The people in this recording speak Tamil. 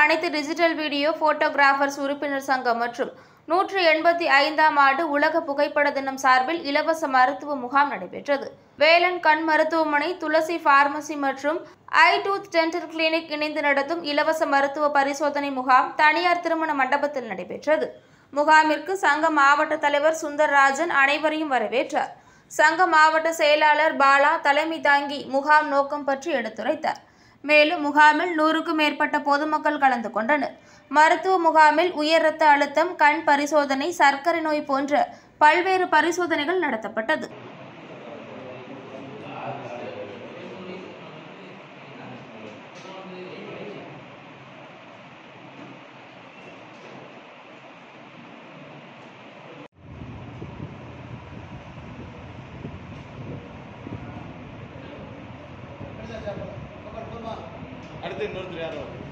அனைத்து டிஜிட்டல் வீடியோ போட்டோகிராஃபர்ஸ் உறுப்பினர் சங்கம் மற்றும் 185ஆம் ஆண்டு உலக புகைப்பட தினம் சார்பில் இலவச மருத்துவ முகாம் நடைபெற்றது. வேலன் கண் மருத்துவமனை, துளசி பார்மசி மற்றும் ஐ டூத் டென்டல் கிளினிக் இணைந்து நடத்தும் இலவச மருத்துவ பரிசோதனை முகாம் தனியார் திருமண மண்டபத்தில் நடைபெற்றது. முகாமிற்கு சங்க மாவட்ட தலைவர் சுந்தர்ராஜன் அனைவரையும் வரவேற்றார். சங்க மாவட்ட செயலாளர் பாலா தலைமை தாங்கி முகாம் நோக்கம் பற்றி எடுத்துரைத்தார். மேலும் முகாமில் 100க்கும் மேற்பட்ட பொதுமக்கள் கலந்து கொண்டனர். மருத்துவ முகாமில் உயர் இரத்த அழுத்தம், கண் பரிசோதனை, சர்க்கரை நோய் போன்ற பல்வேறு பரிசோதனைகள் நடத்தப்பட்டது. அடுத்து இன்னொருத்தர் யாரோ